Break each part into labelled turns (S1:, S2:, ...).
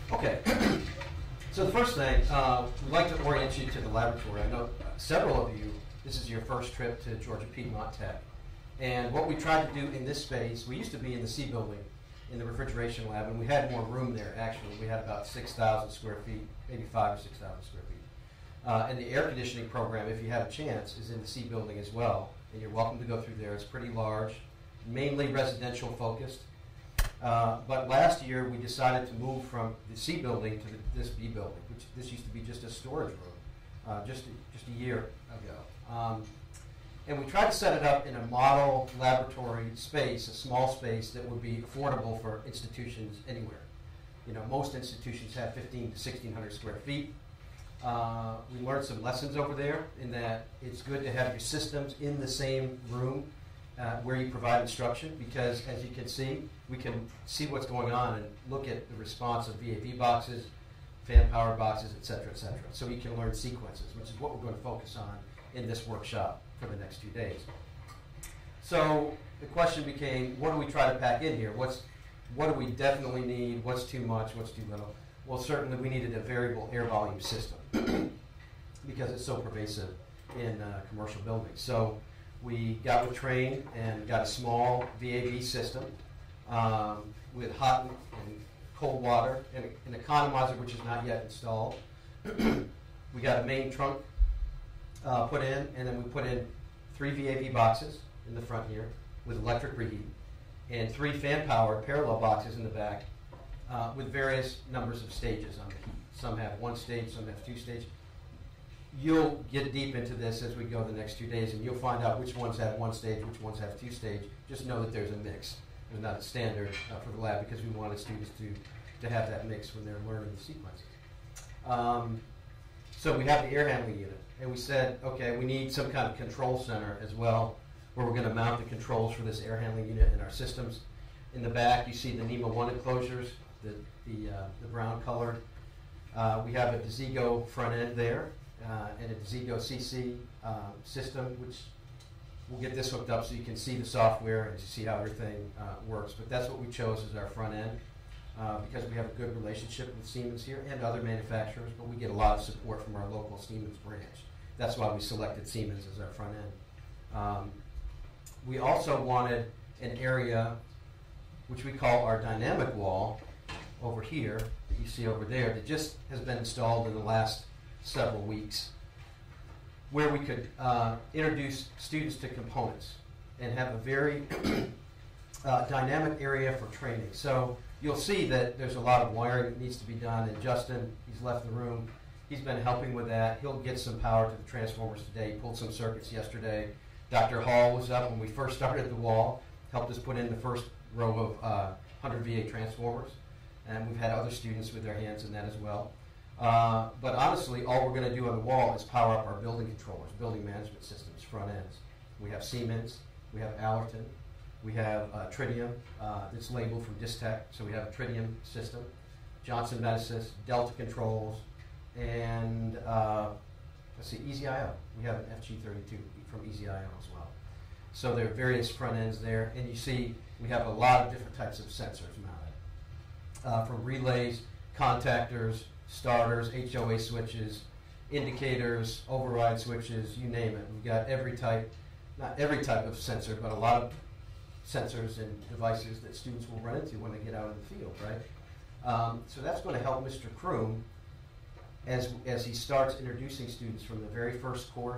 S1: Okay. So the first thing, we'd like to orient you to the laboratory. I know several of you, this is your first trip to Georgia Piedmont Tech. And what we tried to do in this space, we used to be in the C building, in the refrigeration lab, and we had more room there, actually. We had about 6,000 square feet, maybe 5,000 or 6,000 square feet. And the air conditioning program, if you have a chance, is in the C building as well. And you're welcome to go through there. It's pretty large, mainly residential focused. But last year, we decided to move from the C building to this B building, which this used to be just a storage room, just a year ago. And we tried to set it up in a model laboratory space, a small space that would be affordable for institutions anywhere. You know, most institutions have 1,500 to 1,600 square feet. We learned some lessons over there in that it's good to have your systems in the same room where you provide instruction, because as you can see, we can see what's going on and look at the response of VAV boxes, fan power boxes, et cetera, et cetera. So you can learn sequences, which is what we're going to focus on in this workshop for the next 2 days. So the question became, what do we try to pack in here? What do we definitely need? What's too much? What's too little? Well, certainly we needed a variable air volume system because it's so pervasive in commercial buildings. So we got with Trane and got a small VAV system with hot and cold water and an economizer, which is not yet installed. We got a main trunk put in, and then we put in 3 VAV boxes in the front here with electric reheat, and 3 fan-powered parallel boxes in the back with various numbers of stages on the heat. Some have 1 stage, some have 2 stages. You'll get deep into this as we go the next 2 days, and you'll find out which ones have 1 stage, which ones have 2 stage. Just know that there's a mix. There's not a standard for the lab, because we wanted students to have that mix when they're learning the sequences. So we have the air handling unit, and we said, okay, we need some kind of control center as well, where we're going to mount the controls for this air handling unit in our systems. In the back, you see the NEMA 1 enclosures, the brown colored. We have a Desigo front end there, and a Desigo CC system, which we'll get this hooked up so you can see the software and see how everything works. But that's what we chose as our front end, because we have a good relationship with Siemens here and other manufacturers, but we get a lot of support from our local Siemens branch. That's why we selected Siemens as our front end. We also wanted an area which we call our dynamic wall over here, that you see over there, that just has been installed in the last several weeks, where we could introduce students to components and have a very dynamic area for training. So you'll see that there's a lot of wiring that needs to be done, and Justin, he's left the room, he's been helping with that. He'll get some power to the transformers today. He pulled some circuits yesterday. Dr. Hall was up when we first started the wall, helped us put in the first row of 100 VA transformers, and we've had other students with their hands in that as well. But honestly, all we're going to do on the wall is power up our building controllers, building management systems, front ends. We have Siemens, we have Allerton, we have Tritium that's labeled from Distech, so we have a Tritium system, Johnson Medisys, Delta Controls, and let's see, EasyIO. We have an FG32 from EasyIO as well. So there are various front ends there, and you see we have a lot of different types of sensors mounted, from relays, contactors, starters, HOA switches, indicators, override switches, you name it. We've got every type, not every type of sensor, but a lot of sensors and devices that students will run into when they get out in the field, right? So that's going to help Mr. Kroom as he starts introducing students from the very first course.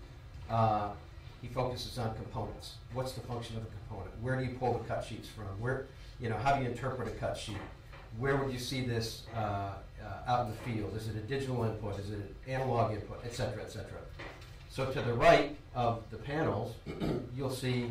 S1: He focuses on components. What's the function of a component? Where do you pull the cut sheets from? Where, how do you interpret a cut sheet? Where would you see this out in the field? Is it a digital input? Is it an analog input, et cetera, et cetera? So to the right of the panels, you'll see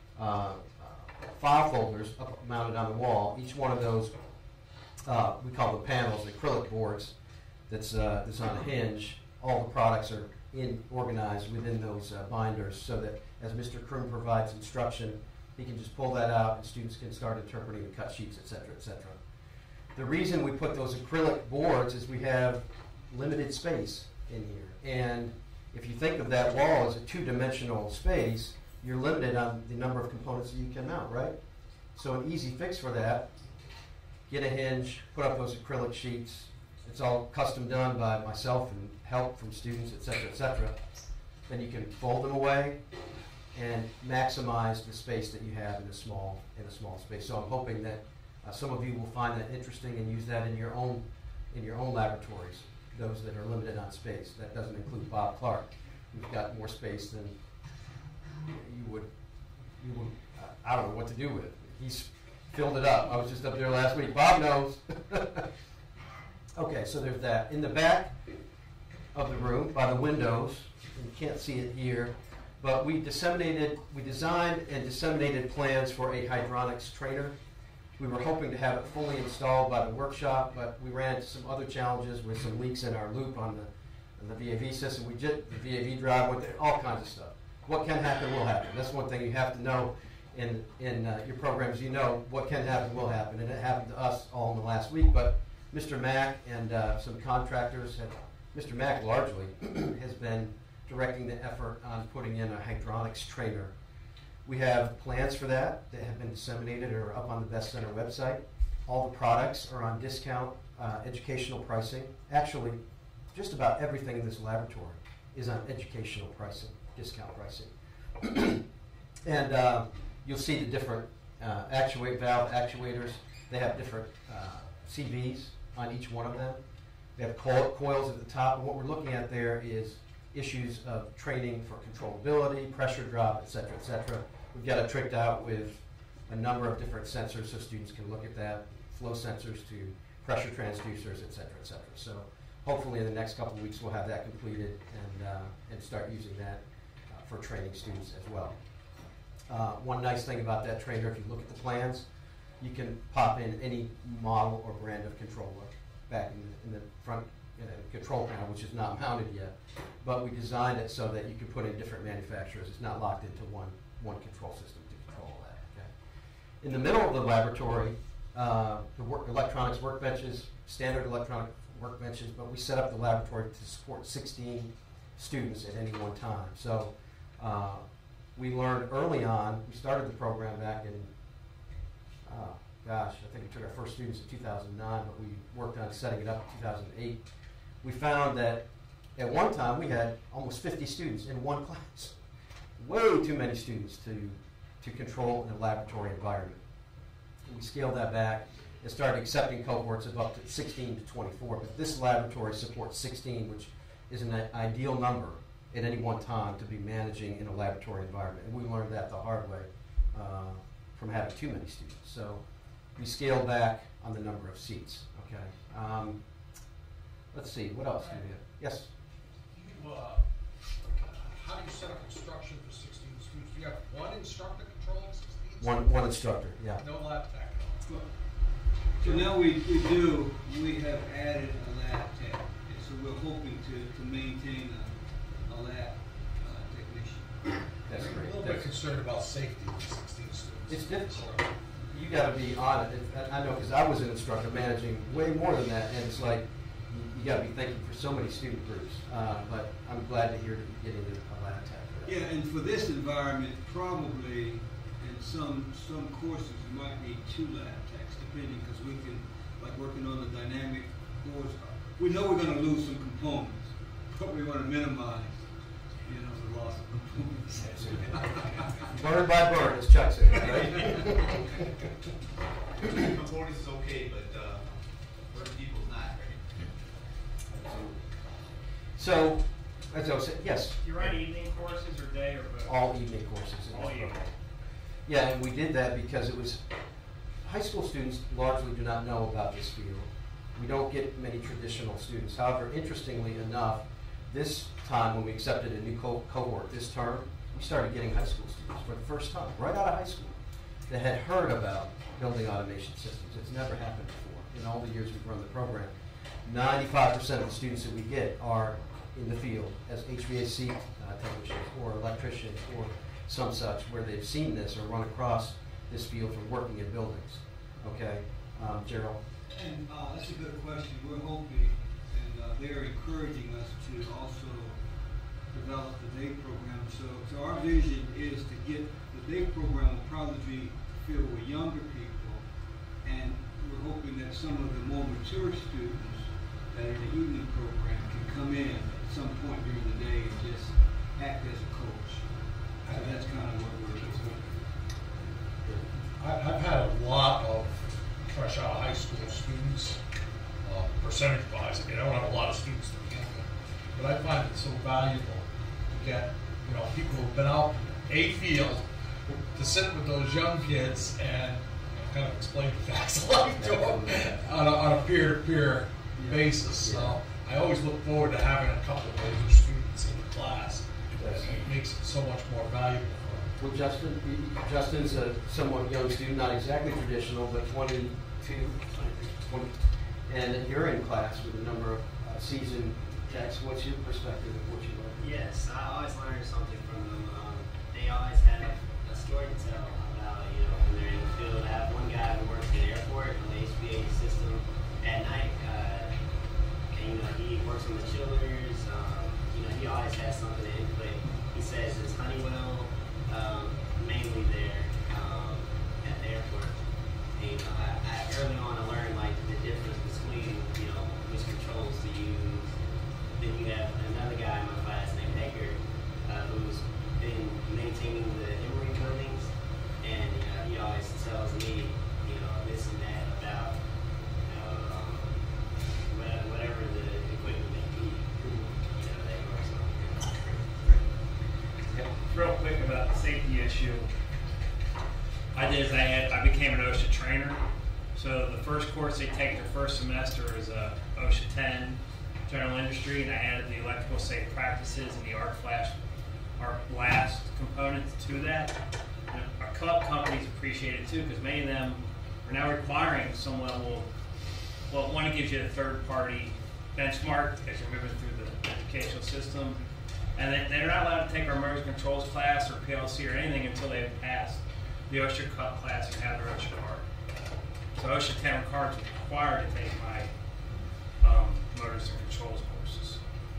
S1: file folders mounted on the wall. Each one of those, we call the panels, acrylic boards, that's on a hinge. All the products are organized within those binders, so that as Mr. Kroom provides instruction, he can just pull that out and students can start interpreting the cut sheets, et cetera, et cetera. The reason we put those acrylic boards is we have limited space in here. And if you think of that wall as a two-dimensional space, you're limited on the number of components that you can mount, right? So an easy fix for that, get a hinge, put up those acrylic sheets. It's all custom done by myself and help from students, et cetera, et cetera. Then you can fold them away and maximize the space that you have in a small space. So I'm hoping that some of you will find that interesting and use that in your own laboratories, those that are limited on space. That doesn't include Bob Clark. We've got more space than you would I don't know what to do with it. He's filled it up. I was just up there last week. Bob knows. Okay, so there's that. In the back of the room, by the windows, and you can't see it here, but we designed and disseminated plans for a hydronics trainer. We were hoping to have it fully installed by the workshop, but we ran into some other challenges with some leaks in our loop on the VAV system. We did the VAV drive, went there, all kinds of stuff. What can happen will happen. That's one thing you have to know in your programs. You know what can happen will happen, and it happened to us all in the last week. But Mr. Mack and some contractors, Mr. Mack largely, has been directing the effort on putting in a hydronics trainer. We have plans for that have been disseminated or up on the Best Center website. All the products are on discount, educational pricing. Actually, just about everything in this laboratory is on educational pricing, discount pricing. And you'll see the different valve actuators. They have different CVs on each one of them. They have coils at the top, and what we're looking at there is issues of training for controllability, pressure drop, et cetera, et cetera. We've got it tricked out with a number of different sensors so students can look at that, flow sensors to pressure transducers, et cetera, et cetera. So hopefully in the next couple of weeks we'll have that completed and start using that for training students as well. One nice thing about that trainer, if you look at the plans, you can pop in any model or brand of controller back in the front control panel, which is not mounted yet. But we designed it so that you can put in different manufacturers. It's not locked into one control system to control that. Okay? In the middle of the laboratory, electronics workbenches, standard electronic workbenches, but we set up the laboratory to support 16 students at any one time. So we learned early on, we started the program back in, I think we took our first students in 2009, but we worked on setting it up in 2008. We found that at one time we had almost 50 students in one class. Way too many students to control in a laboratory environment. And we scaled that back and started accepting cohorts of up to 16 to 24. But this laboratory supports 16, which is an ideal number at any one time to be managing in a laboratory environment. And we learned that the hard way from having too many students. So we scaled back on the number of seats. Okay. Let's see, what else do we have? Yes?
S2: How do you set up instruction for 16 students? Do you have one instructor controlling 16?
S1: One instructor, yeah.
S2: No lab tech.
S3: So now we have added a lab tech, and so we're hoping to maintain a lab technician.
S1: That's
S2: I'm
S1: great.
S2: a little bit concerned about safety with 16 students.
S1: It's difficult. You got to be on it. I know because I was an instructor managing way more than that, and it's like you got to be thinking for so many student groups. But I'm glad to hear that you're getting a lab tech.
S3: Yeah, and for this environment, probably in some courses you might need 2 lab techs, depending, because we can, like working on the dynamic course, we know we're going to lose some components, but we want to minimize, the loss of components.
S1: Bird by bird, as Chuck said, right?
S4: Components is okay, but bird people's not, right?
S1: So, as I was saying, yes?
S5: You run evening courses or day or both?
S1: All evening courses.
S5: All evening.
S1: Yeah, and we did that because it was, high school students largely do not know about this field. We don't get many traditional students. However, interestingly enough, this time when we accepted a new cohort this term, we started getting high school students for the first time, right out of high school, that had heard about building automation systems. It's never happened before in all the years we've run the program. 95% of the students that we get are in the field as HVAC technicians or electricians or some such, where they've seen this or run across this field from working in buildings. Okay, Gerald?
S3: And that's a good question. We're hoping, and they're encouraging us to also develop the day program. So our vision is to get the day program will probably be filled with younger people, and we're hoping that some of the more mature students that in the evening program can come in at some point during the day and just act as a coach. So that's kind of what we're doing.
S2: I've had a lot of fresh out of high school students, percentage-wise. I mean, I don't have a lot of students to begin with, but I find it so valuable to get, people who've been out in a field to sit with those young kids and kind of explain the facts of life to them on a peer-to-peer basis. So I always look forward to having a couple of those students in the class. It makes it so much more valuable for them.
S1: Well, Justin's a somewhat young student, not exactly traditional, but 22, 20, and you're in class with a number of seasoned techs. What's your perspective of what you learned?
S6: Yes, I always learn something from them. They always have a story to tell about, when they're in the field. I have one guy who works in the airport on the HVAC system at night. And, he works on the chillers. He always has something to input. He says it's Honeywell, mainly there at the airport. And, I early on I learned the difference between which controls to use. Then you have another guy in my class named Edgar, who's been maintaining the Emory buildings, and he always tells me this and that about whatever the equipment may be. That he works on.
S5: Real quick about the safety issue. I became an OSHA trainer. So the first course they take their first semester is OSHA 10 general industry, and I added the electrical safe practices and the arc blast components to that. And our club companies appreciate it too, because many of them are now requiring some level of, well, one, it gives you a third-party benchmark as you're moving through the educational system. And they're not allowed to take our motor controls class or PLC or anything until they've passed the OSHA Cup class and have their OSHA card. So OSHA 10 cards are required to take my motors and controls courses.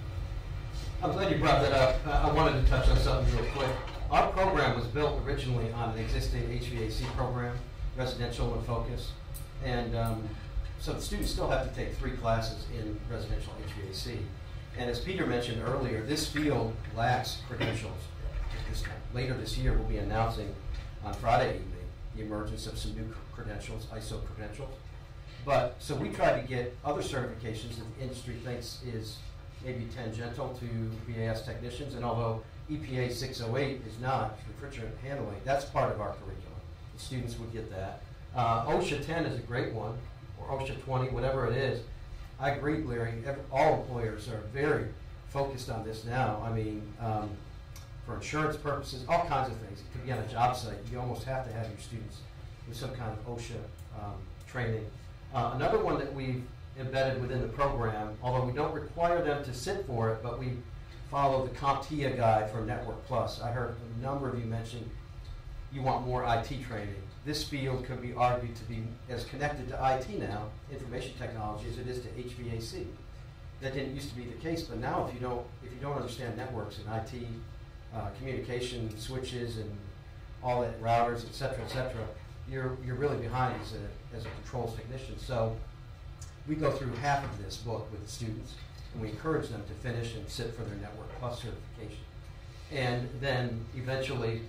S1: I'm glad you brought that up. I wanted to touch on something real quick. Our program was built originally on an existing HVAC program, residential in focus, and so the students still have to take 3 classes in residential HVAC. And as Peter mentioned earlier, this field lacks credentials. Later this year, we'll be announcing on Friday evening the emergence of some new credentials, ISO credentials. But so we tried to get other certifications that the industry thinks is maybe tangential to BAS technicians, and although EPA 608 is not refrigerant handling, that's part of our curriculum. The students would get that. OSHA 10 is a great one, or OSHA 20, whatever it is. I agree, Larry. All employers are very focused on this now. I mean, for insurance purposes, all kinds of things. It could be on a job site. You almost have to have your students with some kind of OSHA training. Another one that we've embedded within the program, although we don't require them to sit for it, but we follow the CompTIA guide for Network Plus. I heard a number of you mention you want more IT training. This field could be argued to be as connected to IT now, information technology, as it is to HVAC. That didn't used to be the case, but now if you don't understand networks and IT, communication switches and all that, routers, et cetera, you're really behind as a controls technician. So we go through half of this book with the students, and we encourage them to finish and sit for their Network Plus certification. And then eventually,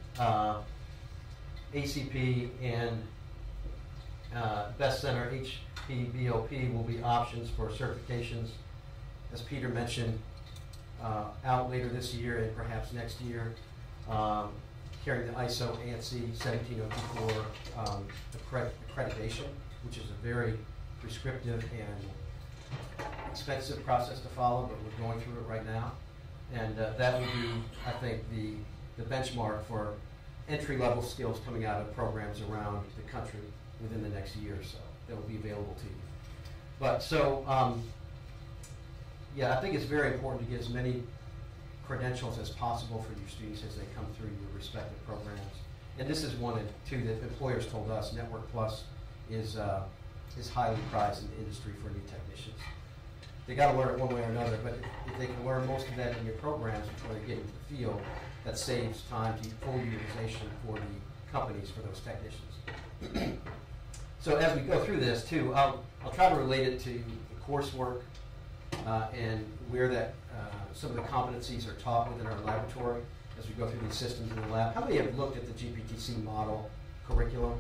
S1: ACP and Best Center HPBOP will be options for certifications, as Peter mentioned, out later this year and perhaps next year, carrying the ISO ANSI 17024 accreditation, which is a very prescriptive and expensive process to follow, but we're going through it right now. And that will be, I think, the benchmark for entry-level skills coming out of programs around the country within the next year or so that will be available to you. But so, yeah, I think it's very important to get as many credentials as possible for your students as they come through your respective programs. And this is one and two that employers told us Network Plus is highly prized in the industry for new technicians. They got to learn it one way or another, but if they can learn most of that in your programs before they get into the field, that saves time to full utilization for the companies for those technicians. So as we go through this too, I'll I'll try to relate it to the coursework and where that some of the competencies are taught within our laboratory as we go through these systems in the lab. How many have looked at the GPTC model curriculum?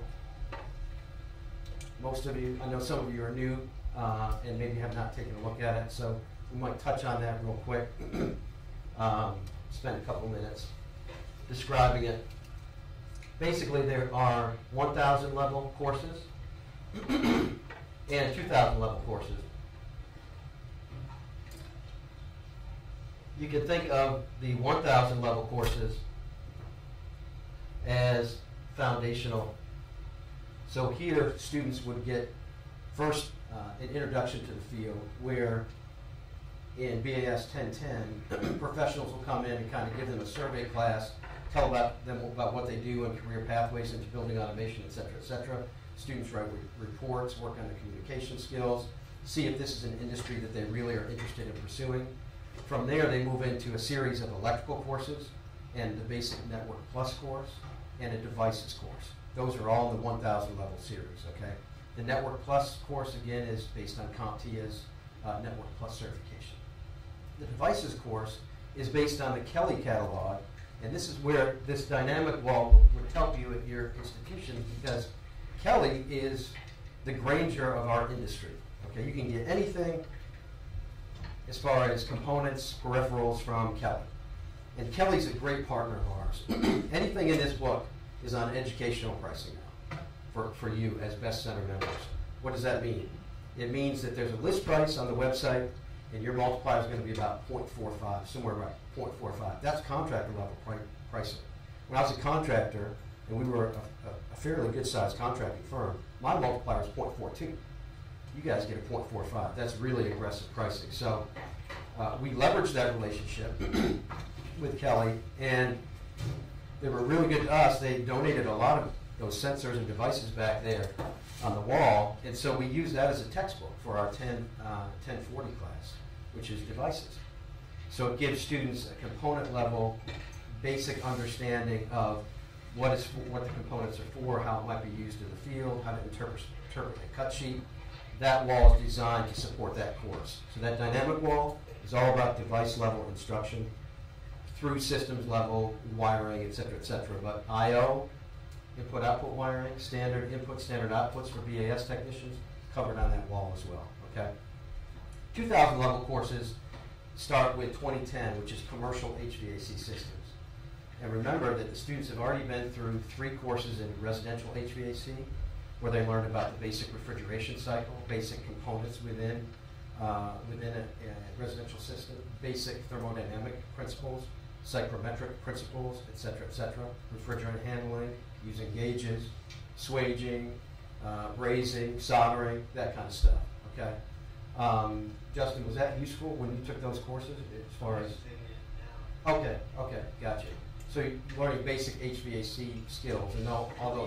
S1: Most of you. I know some of you are new and maybe have not taken a look at it, so we might touch on that real quick. Spend a couple minutes describing it. Basically, there are 1,000 level courses and 2,000 level courses. You can think of the 1,000 level courses as foundational. So here, students would get first an introduction to the field, where in BAS 1010, professionals will come in and kind of give them a survey class, tell them about what they do in career pathways into building automation, et cetera, et cetera. Students write reports, work on their communication skills, see if this is an industry that they really are interested in pursuing. From there, they move into a series of electrical courses and the basic Network Plus course and a devices course. Those are all in the 1,000 level series, okay? The Network Plus course, again, is based on CompTIA's Network Plus certification. The devices course is based on the Kelly catalog, and this is where this dynamic wall would help you at your institution, because Kelly is the Grainger of our industry. Okay, you can get anything as far as components, peripherals from Kelly. And Kelly's a great partner of ours. Anything in this book is on educational pricing now for you as Best Center members. What does that mean? It means that there's a list price on the website, and your multiplier is going to be about 0.45, somewhere around 0.45. That's contractor level pricing. When I was a contractor, and we were a fairly good-sized contracting firm, my multiplier was 0.42. You guys get a 0.45. That's really aggressive pricing. So we leveraged that relationship with Kelly, and they were really good to us. They donated a lot of those sensors and devices back there on the wall, and so we used that as a textbook for our 1040 class, which is devices. So it gives students a component level basic understanding of what the components are for, how it might be used in the field, how to interpret a cut sheet. That wall is designed to support that course. So that dynamic wall is all about device level instruction through systems level wiring, et cetera, but I/O, input-output wiring, standard input, standard outputs for BAS technicians, covered on that wall as well, okay? 2,000 level courses start with 2010, which is commercial HVAC systems. And remember that the students have already been through 3 courses in residential HVAC, where they learned about the basic refrigeration cycle, basic components within a residential system, basic thermodynamic principles, psychrometric principles, et cetera, refrigerant handling, using gauges, swaging, brazing, soldering, that kind of stuff, okay? Justin, was that useful when you took those courses as far as? Okay, gotcha. So you're learning basic HVAC skills and all those.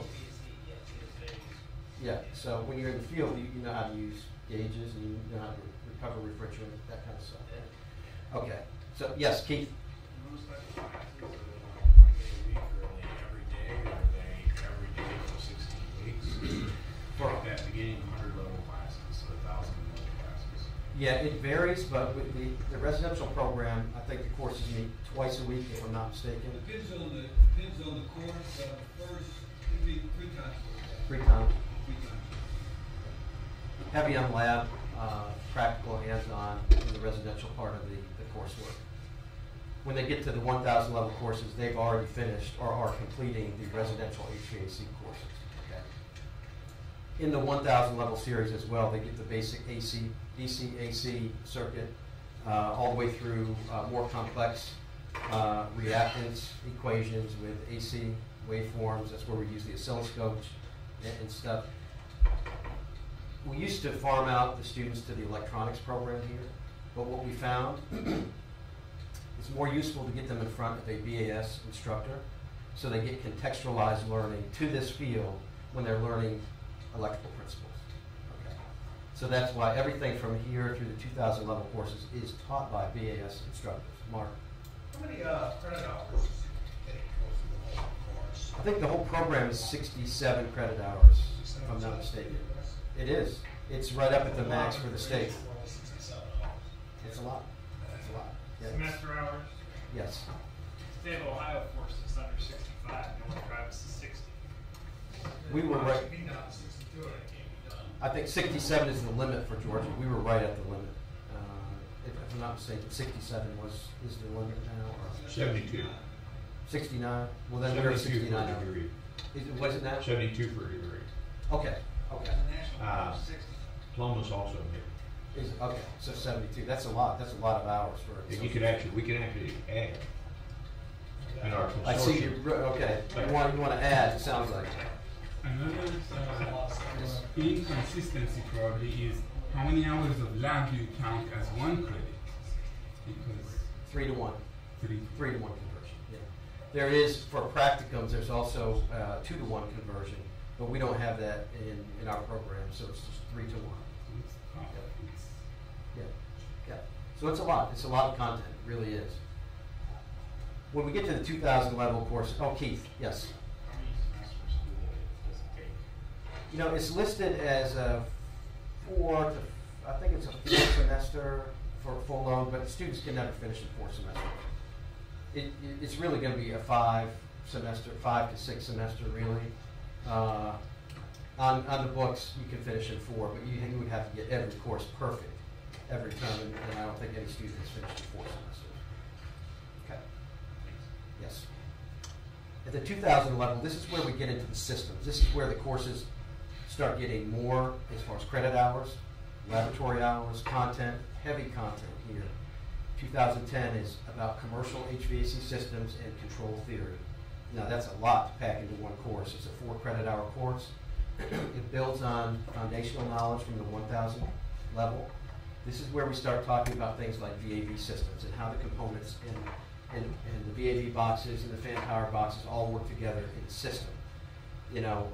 S1: Yeah, so when you're in the field, you know how to use gauges and you know how to recover refrigerant, that kind of stuff. Okay, so yes, Keith?
S7: Those type of classes, are they a week, or are they every day, or are they every day for 16 weeks? For that beginning 100 level classes, or 1,000 level classes?
S1: Yeah, it varies, but with the residential program, I think the courses meet twice a week, if I'm not mistaken.
S3: Depends on the course. First, it'd be 3 times.
S1: 3 times.
S3: 3 times.
S1: Heavy on lab, practical hands-on in the residential part of the coursework. When they get to the 1,000 level courses, they've already finished or are completing the residential HVAC courses. Okay. In the 1,000 level series as well, they get the basic AC, DC, AC circuit, all the way through more complex reactance equations with AC waveforms. That's where we use the oscilloscopes and stuff. We used to farm out the students to the electronics program here, but what we found it's more useful to get them in front of a BAS instructor so they get contextualized learning to this field when they're learning electrical principles. Okay. So that's why everything from here through the 2,000 level courses is taught by BAS instructors. Mark?
S2: How many credit hours does it take to go through the whole course?
S1: I think the whole program is 67 credit hours, if I'm not mistaken. It is. It's right up at the max for the state.
S2: For $67.
S1: It's a lot. It's a lot. Yeah.
S5: Semester hours.
S1: Yes.
S5: State of Ohio forced us under 65. No one drives to 60.
S1: We were right.
S2: Should be down to 62, and it can't be done.
S1: I think 67 is the limit for Georgia. We were right at the limit. If I'm not mistaken, 67 is the limit now. Or
S7: 72.
S1: 69? Well, then we're at
S7: 72
S1: 69
S7: for
S1: now.
S7: a degree.
S1: What is it now?
S7: 72 for a degree.
S1: Okay, okay.
S7: Columbus also made.
S1: Okay, so 72. That's a lot. That's a lot of hours for.
S7: And we can actually add. In our
S1: I see
S7: consortium.
S1: you. Okay. You want to add? It sounds like.
S8: Another inconsistency probably is how many hours of lab do you count as one credit? Because
S1: 3 to 1.
S8: 3.
S1: 3 to 1 conversion. Yeah. There is for practicums. There's also 2 to 1 conversion, but we don't have that in our program, so it's just 3 to 1. Yeah. Yeah. So it's a lot. It's a lot of content. It really is. When we get to the 2000 level course, Keith, yes.
S7: How many semesters does it take?
S1: You know, it's listed as a 4 to, I think it's a 4 semester for full load, but students can never finish in 4 semesters. It's really going to be a 5 to 6 semester, really. On the books, you can finish in 4, but you would have to get every course perfect every term, and I don't think any student has finished in 4 semesters. Okay. Yes. At the 2000 level, this is where we get into the systems. This is where the courses start getting more as far as credit hours, laboratory hours, content, heavy content here. 2010 is about commercial HVAC systems and control theory. Now that's a lot to pack into one course. It's a 4 credit hour course. It builds on foundational knowledge from the 1000 level. This is where we start talking about things like VAV systems and how the components and the VAV boxes and the fan power boxes all work together in a system. You know,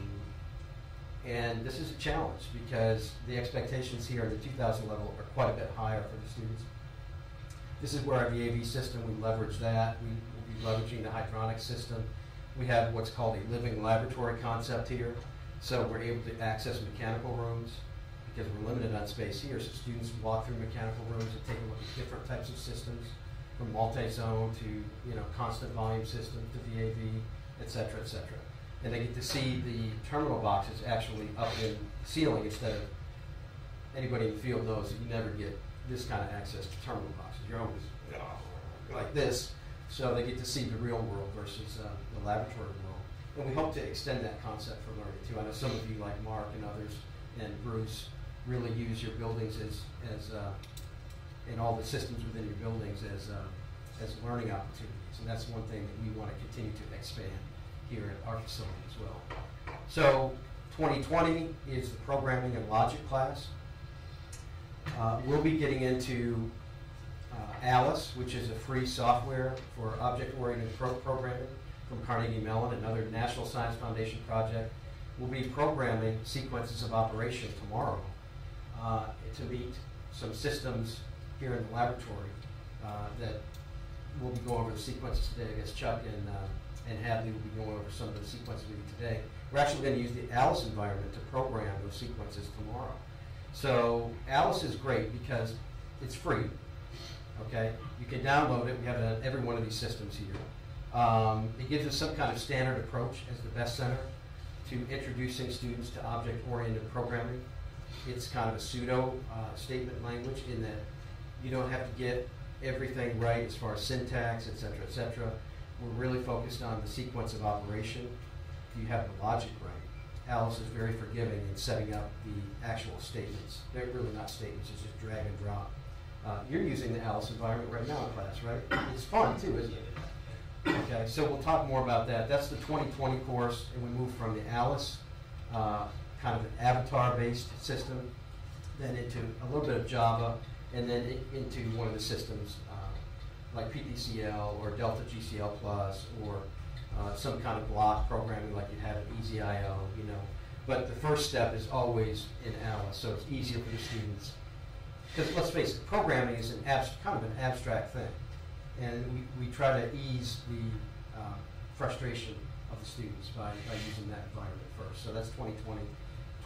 S1: and this is a challenge because the expectations here at the 2000 level are quite a bit higher for the students. This is where our VAV system, we leverage that. We will be leveraging the hydronic system. We have what's called a living laboratory concept here. So we're able to access mechanical rooms because we're limited on space here. So students walk through mechanical rooms and take a look at different types of systems, from multi-zone to constant volume systems to VAV, et cetera, et cetera. And they get to see the terminal boxes actually up in the ceiling instead of anybody in the field knows that you never get this kind of access to terminal boxes. You're always like this. So they get to see the real world versus the laboratory world. And we hope to extend that concept for learning too. I know some of you like Mark and others and Bruce really use your buildings as and all the systems within your buildings as learning opportunities. And that's one thing that we want to continue to expand here at our facility as well. So 2020 is the programming and logic class. We'll be getting into Alice, which is a free software for object-oriented programming from Carnegie Mellon, another National Science Foundation project. We'll be programming sequences of operation tomorrow to meet some systems here in the laboratory that we'll be going over the sequences today. I guess Chuck and Hadley will be going over some of the sequences we do today. We're actually going to use the Alice environment to program those sequences tomorrow. So Alice is great because it's free. Okay, you can download it. We have it on every one of these systems here. It gives us some kind of standard approach as the best center to introducing students to object-oriented programming. It's kind of a pseudo statement language in that you don't have to get everything right as far as syntax, et cetera, et cetera. We're really focused on the sequence of operation. You have the logic right. Alice is very forgiving in setting up the actual statements. They're really not statements, it's just drag and drop. You're using the Alice environment right now in class, right? It's fun too, isn't it? Okay, so we'll talk more about that. That's the 2020 course, and we move from the Alice, kind of an avatar-based system, then into a little bit of Java, and then into one of the systems like PPCL or Delta GCL Plus or some kind of block programming like you have at EasyIO, But the first step is always in Alice, so it's easier for the students. Because let's face it, programming is kind of an abstract thing. And we try to ease the frustration of the students by using that environment first. So that's 2020.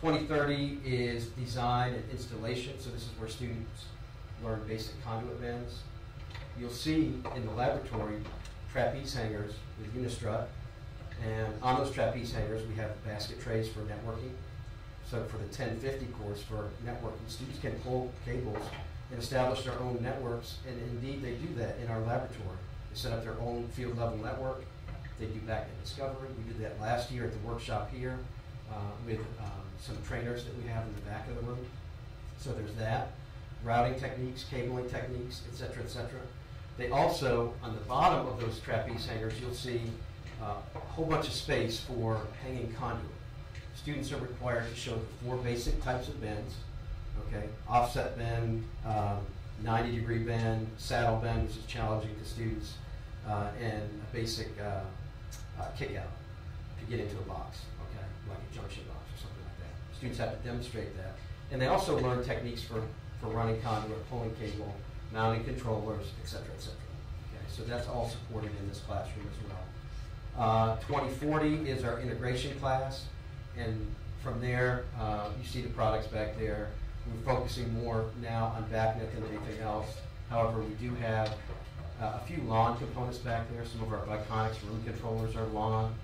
S1: 2030 is design and installation, so this is where students learn basic conduit bends. You'll see in the laboratory trapeze hangers with Unistrut, and on those trapeze hangers we have basket trays for networking. So for the 1050 course for networking, students can pull cables and establish their own networks, and indeed they do that in our laboratory. They set up their own field level network. They do backnet discovery. We did that last year at the workshop here with some trainers that we have in the back of the room. So there's that. Routing techniques, cabling techniques, et cetera, et cetera. They also, on the bottom of those trapeze hangers, you'll see a whole bunch of space for hanging conduit. Students are required to show the 4 basic types of bends, okay? Offset bend, 90-degree bend, saddle bend, which is challenging to students, and a basic kick out to get into a box, okay? Like a junction box or something like that. Students have to demonstrate that. And they also learn techniques for running conduit, pulling cable, mounting controllers, et cetera, et cetera. Okay, so that's all supported in this classroom as well. 2040 is our integration class, and from there, you see the products back there. We're focusing more now on BACnet than anything else. However, we do have a few lawn components back there. Some of our Viconics room controllers are lawn.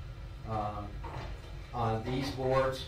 S1: On these boards,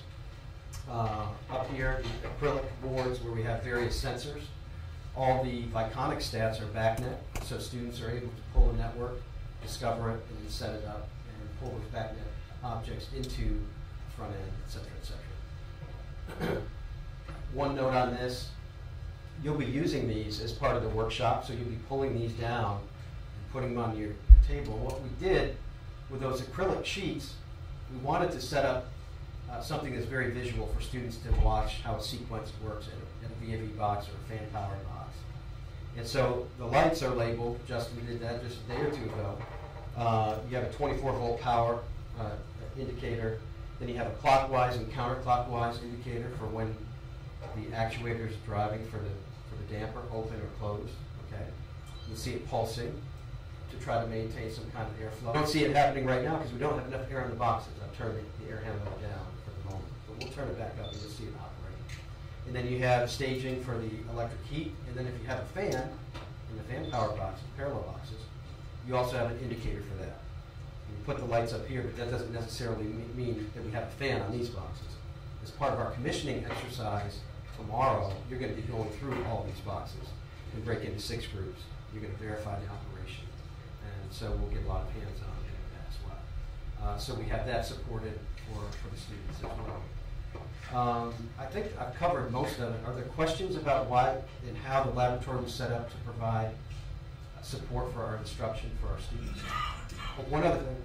S1: up here, the acrylic boards where we have various sensors, all the Viconic stats are BACnet, so students are able to pull a network, discover it, and then set it up, and pull those BACnet objects into front end, et cetera, et cetera. One note on this, you'll be using these as part of the workshop, so you'll be pulling these down and putting them on your table. What we did with those acrylic sheets, we wanted to set up something that's very visual for students to watch how a sequence works in a VAV box or a fan power box. And so the lights are labeled, we did that just a day or two ago. You have a 24-volt power indicator, then you have a clockwise and counterclockwise indicator for when the actuator is driving for the damper, open or closed, okay? You'll see it pulsing to try to maintain some kind of airflow. I don't see it happening right now because we don't have enough air in the boxes. I've turned the air handler down for the moment, but we'll turn it back up and you'll see it operate. And then you have staging for the electric heat, and then if you have a fan in the fan power boxes, parallel boxes, you also have an indicator for that. You put the lights up here, but that doesn't necessarily mean that we have a fan on these boxes. As part of our commissioning exercise tomorrow, you're going to be going through all these boxes and break into 6 groups. You're going to verify the operation. And so we'll get a lot of hands-on doing that as well. So we have that supported for the students as well. I think I've covered most of it. Are there questions about why and how the laboratory was set up to provide support for our instruction for our students? But one other thing,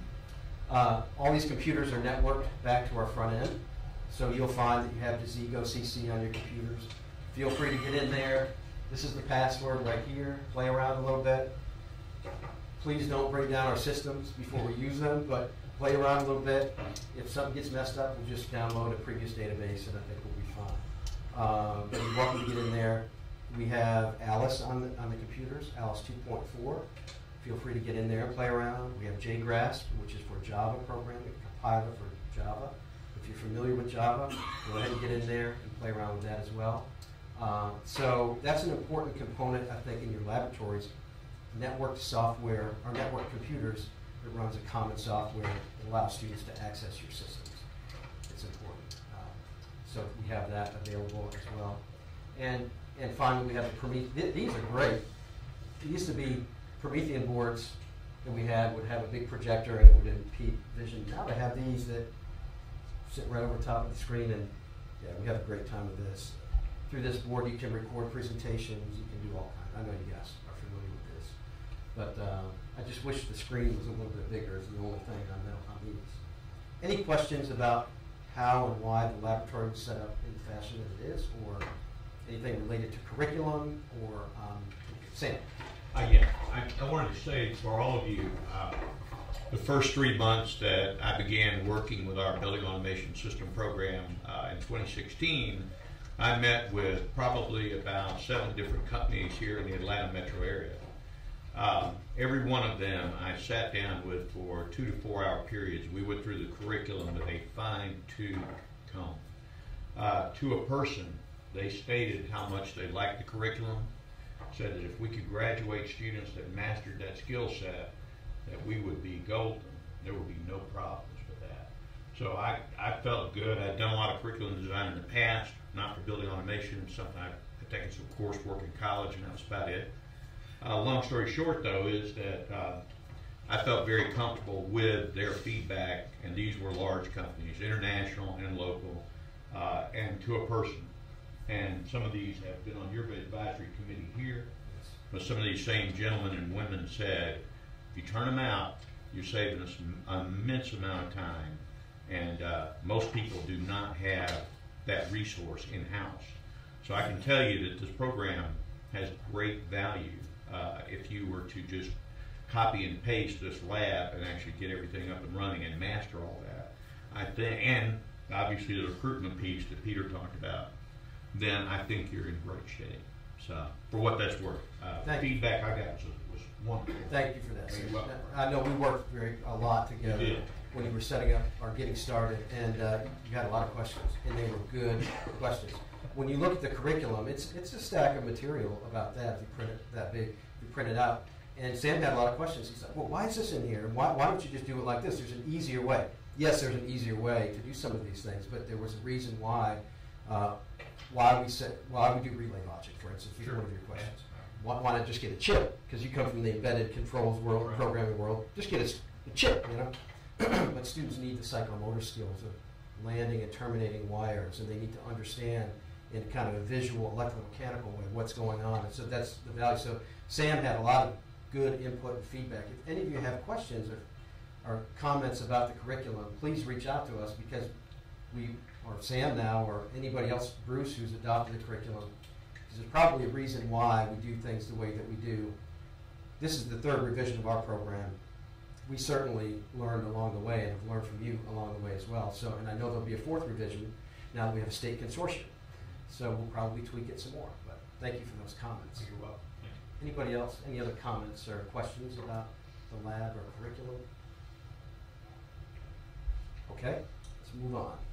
S1: all these computers are networked back to our front end. So you'll find that you have the Zego CC on your computers. Feel free to get in there. This is the password right here. Play around a little bit. Please don't bring down our systems before we use them, but play around a little bit. If something gets messed up, we'll just download a previous database and I think we'll be fine. But you're welcome to get in there. We have Alice on the computers, Alice 2.4. Feel free to get in there and play around. We have JGrasp, which is for Java programming, compiler for Java. If you're familiar with Java, go ahead and get in there and play around with that as well. So that's an important component, I think, in your laboratories. Networked software, or networked computers that runs a common software that allows students to access your systems. It's important. So we have that available as well. And finally, we have the Promethean. These are great. It used to be Promethean boards that we had would have a big projector and it would impede vision. Now they have these that sit right over top of the screen, and yeah, we have a great time with this. Through this board, you can record presentations. You can do all kinds. I know you guys are familiar with this, but I just wish the screen was a little bit bigger. Is the only thing I know on these. Any questions about how and why the laboratory was set up in the fashion that it is, or anything related to curriculum, or Sam?
S9: Yeah, I wanted to say for all of you, the first 3 months that I began working with our Building Automation System program in 2016, I met with probably about 7 different companies here in the Atlanta metro area. Every one of them I sat down with for 2 to 4 hour periods. We went through the curriculum with a fine-tooth comb. To a person, they stated how much they liked the curriculum, said that if we could graduate students that mastered that skill set, that we would be golden. There would be no problems with that. So I felt good. I'd done a lot of curriculum design in the past, not for building automation, something I'd taken some coursework in college, and that was about it. Long story short, though, is that I felt very comfortable with their feedback, and these were large companies, international and local, and to a person. And some of these have been on your advisory committee here, but some of these same gentlemen and women said, if you turn them out, you're saving us an immense amount of time. And most people do not have that resource in-house. So I can tell you that this program has great value if you were to just copy and paste this lab and actually get everything up and running and master all that. I think, and obviously the recruitment piece that Peter talked about, then I think you're in great shape. So for what that's worth, the feedback I got was wonderful.
S1: Thank you for that.
S9: You're welcome.
S1: I know we worked a lot together
S9: You did.
S1: when you were setting up or getting started, and you had a lot of questions, and they were good questions. When you look at the curriculum, it's a stack of material about that. If you print it that big, you print it out. And Sam had a lot of questions. He's like, well, why is this in here? And why don't you just do it like this? There's an easier way. Yes, there's an easier way to do some of these things, but there was a reason why we do relay logic, for instance, was one of your questions. Why not just get a chip? Because you come from the embedded controls world, programming world. Just get a chip, you know. But students need the psychomotor skills of landing and terminating wires, and they need to understand in kind of a visual, electromechanical way what's going on. And so that's the value. So Sam had a lot of good input and feedback. If any of you have questions or comments about the curriculum, please reach out to us, because we, or Sam now, or anybody else, Bruce, who's adopted the curriculum, because there's probably a reason why we do things the way that we do. This is the third revision of our program. We certainly learned along the way, and have learned from you along the way as well. So, and I know there'll be a fourth revision now that we have a state consortium. So we'll probably tweak it some more. But thank you for those comments.
S2: You're welcome.
S1: Anybody else? Any other comments or questions about the lab or curriculum? Okay, let's move on.